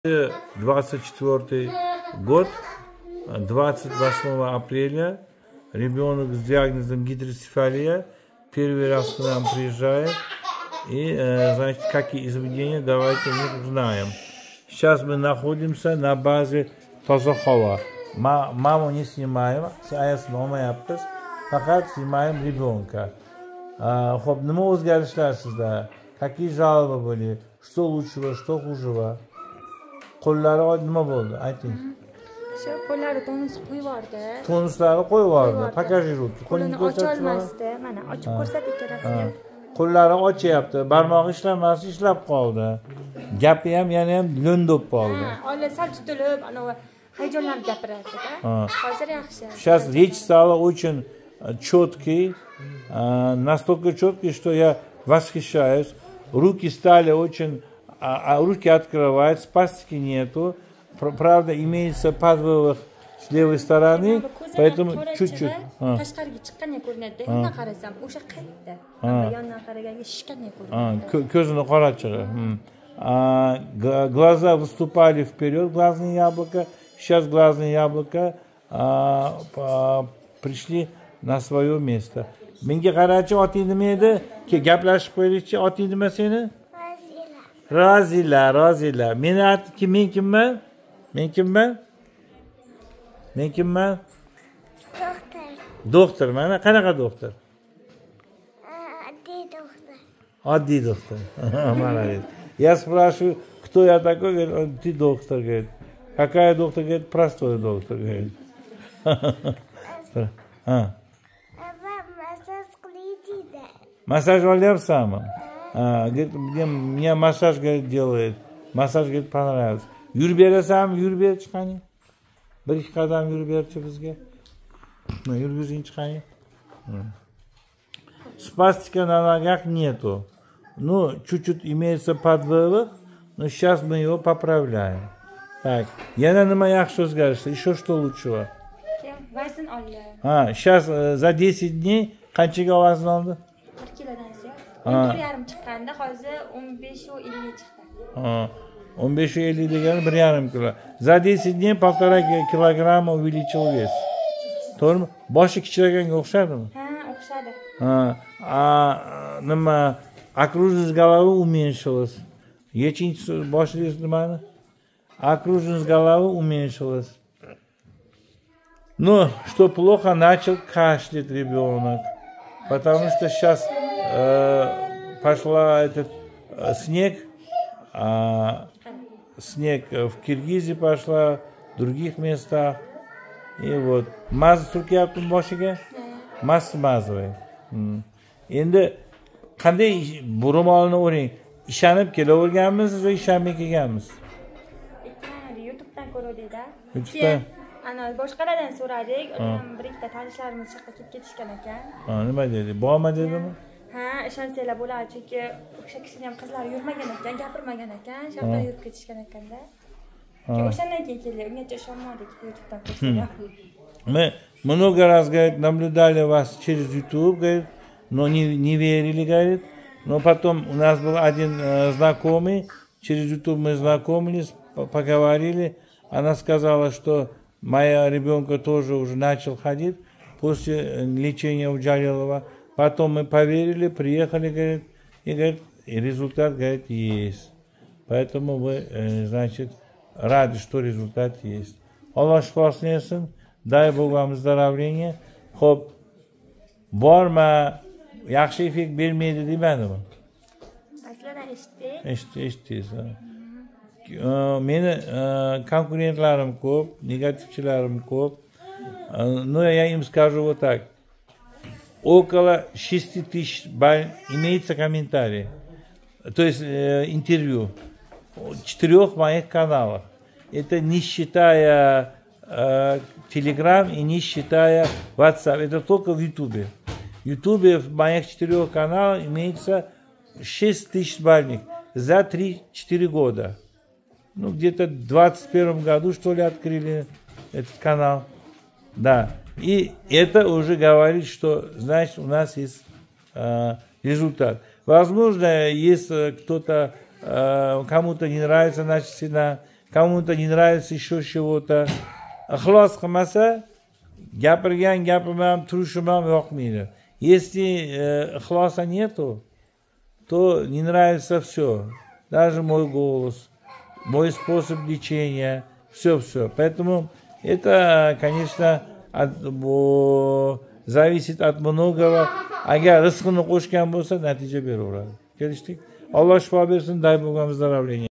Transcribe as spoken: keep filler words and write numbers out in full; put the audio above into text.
двадцать четвёртый год, двадцать восьмого апреля, ребенок с диагнозом гидроцефалия первый раз к нам приезжает. И, значит, какие изменения, давайте мы узнаем. Сейчас мы находимся на базе Тазахова. Маму не снимаем, пока снимаем ребенка. Хоп, нема o'zgarishlar sizda? Какие жалобы были? Что лучшего, что хужего? Qo'llari nima bo'ldi? Ayting. Shu qo'llari tonus qo'yib yubordi. Tonuslari qo'yib yubordi. Покажи ruki. Qo'lini ocha olmasdi. Mana ochib ko'rsat ikkalasini. Qo'llari ochyapti. Barmog'i ishlamasi ishlab qoldi. Gapi ham yana ham lo'n bo'lib qoldi. Ha, ola sal tutilib, ana hayajonlanib gapiradi-da. Hozir yaxshi. Сейчас речь стала очень четкий, настолько четкий, что я восхищаюсь. Руки стали очень А, а руки открывают, спастики нету, правда имеется подвывах с левой стороны, поэтому чуть-чуть. Көзіні қарачығы. Глаза выступали вперед, глазные яблоко, сейчас глазные яблоко а, а, пришли на свое место. Menga qarachi, oting nima edi? Gaplashib qo'yaylikchi, oting nima seni? Razila, Razila. Meni aytki, men kimman? Men kimman? Men kimman? Doktor. Doktor, mana qanaqa doktor? Oddiy doktor. Oddiy doktor. Молодец. Я спрашиваю, кто я такой, говорит, ты доктор, говорит. Какая доктор, говорит, простой доктор, говорит. Massaj qilaydi. Массаж olyapsanmi? А, говорит, мне, меня массаж, говорит, делает. Массаж, говорит, понравился. Yurib berasanmi? Yurib ber chiqani. Bir ikki qadam yurib berchi bizga. Yurgizing chiqani. Спастика на ногах нету. Ну, чуть-чуть имеется подвывах, но сейчас мы его поправляем. Так, yana nima yaxshi o'zgarishdi? Еще что лучшего? Vazn oldi. А, сейчас за десять дней qanchaga vazn oldi? bir kilodan ziyod. bir yarim chiqqanda hozir o'n besh ellik chiqdi. o'n besh ellik degani bir yarim kilo. За десять дней полтора килограмма увеличил вес. To'g'rimi? Boshi kichiraganga o'xshadimi? Ha, o'xshadi. Ha, a nima окружность головы уменьшилась. Ечinchi boshidagi nimani? Окружность головы уменьшилась. Но что плохо, начал кашлять ребенок. Потому что сейчас э, пошла этот э, снег, а, снег в Киргизии пошла, в других местах. И вот, маз surkyapti boshiga? Mas smazывай. Endi qanday bu ro'molni o'ring? Ishonib kelaverganmisiz yoki ishonmay kelganmisiz? YouTube'dan ko'rdik-da. YouTube'dan. Ana boshqalardan so'radik, undan bir ikkita tanishlarimiz shaqqa ketib ketishgan ekan. Ha, nima dedi? Borma dedimi? Ha, ishonsanglar bo'ladi, chunki o'sha kishini ham qizlari yurmagan ekan, gapirmagan ekan, shaqqa yurib ketishgan ekanda. O'shandan keyin keldik, ungacha ishonmadik YouTube'dan ko'rsak. Мы много раз, говорит, наблюдали вас через YouTube, говорит, но не, не верили, говорит. Но потом у нас был один э, знакомый, через YouTube мы знакомились, поговорили. Она сказала, что моя ребенка тоже уже начал ходить после лечения у Джалилова. Потом мы поверили, приехали, говорит, и, говорит, и результат, говорит, есть. Поэтому вы, э, значит, рады, что результат есть. Аллах шифасын bersin. Дай Бог вам выздоровления. Xo'p, borma, yaxshi effekt bermaydi demadimi? Aslida eshitdik. Eshitdik, eshitdingiz. Meni konkurentlarim ko'p, negativchilarim ko'p. Но я им скажу вот так. Около шести тысяч имеется комментарий. То есть э, интервью. В четырех моих каналах. Это не считая Telegram и не считая WhatsApp. Это только в YouTube. В YouTube в моих четырех каналах имеется шесть тысяч спальник за три-четыре года. Ну, где-то в двадцать первом году, что ли, открыли этот канал. Да. И это уже говорит, что, значит, у нас есть э, результат. Возможно, если кто-то, э, кому-то не нравится наша цена, kому-то не nравится еще чего-то. Ixlos qilmasa, gapirgan gapim ham, turishim ham yoqmaydi. Если ixlosa нету, то не нравится все. Даже мой голос, мой способ лечения, все-все. Поэтому это, конечно, от, о, зависит от многого. Agar rizqini qo'shgan bo'lsa, natija beraveradi. Kelishdik. Alloh shifo bersin, dai bo'lgan vыздоровление.